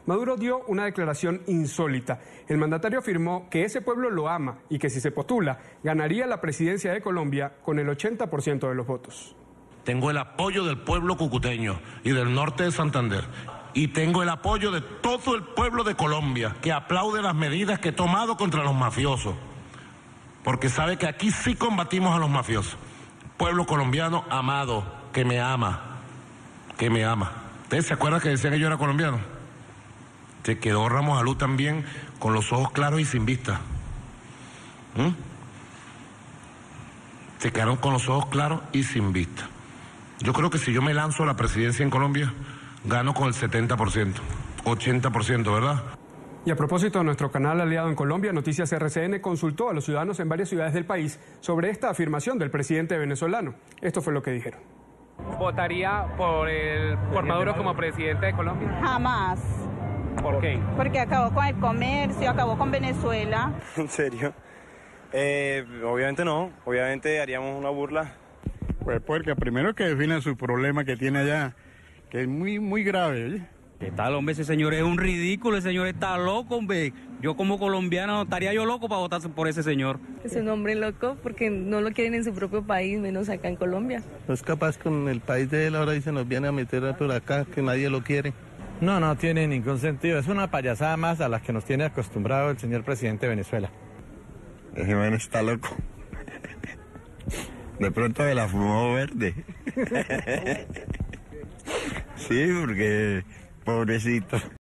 Maduro dio una declaración insólita. El mandatario afirmó que ese pueblo lo ama y que si se postula, ganaría la presidencia de Colombia con el 80% de los votos. Tengo el apoyo del pueblo cucuteño y del norte de Santander. Y tengo el apoyo de todo el pueblo de Colombia, que aplaude las medidas que he tomado contra los mafiosos. Porque sabe que aquí sí combatimos a los mafiosos. Pueblo colombiano amado, que me ama, que me ama. ¿Ustedes se acuerdan que decían que yo era colombiano? Se quedó Ramos Alú también con los ojos claros y sin vista. Se quedaron con los ojos claros y sin vista. Yo creo que si yo me lanzo a la presidencia en Colombia, gano con el 70%, 80%, ¿verdad? Y a propósito, nuestro canal aliado en Colombia, Noticias RCN, consultó a los ciudadanos en varias ciudades del país sobre esta afirmación del presidente venezolano. Esto fue lo que dijeron. ¿Votaría por Maduro como presidente de Colombia? Jamás. ¿Por qué? Porque acabó con el comercio, acabó con Venezuela. ¿En serio? Obviamente no, obviamente haríamos una burla. Pues porque primero que defina su problema que tiene allá, que es muy grave, ¿oye? ¿Qué tal, hombre? Ese señor es un ridículo, ese señor está loco, hombre. Yo como colombiano estaría yo loco para votar por ese señor. Es un hombre loco porque no lo quieren en su propio país, menos acá en Colombia. No es capaz con el país de él ahora y se nos viene a meter por acá, que nadie lo quiere. No tiene ningún sentido. Es una payasada más a las que nos tiene acostumbrado el señor presidente de Venezuela. Ese man está loco. De pronto me la fumó verde. Sí, porque pobrecito.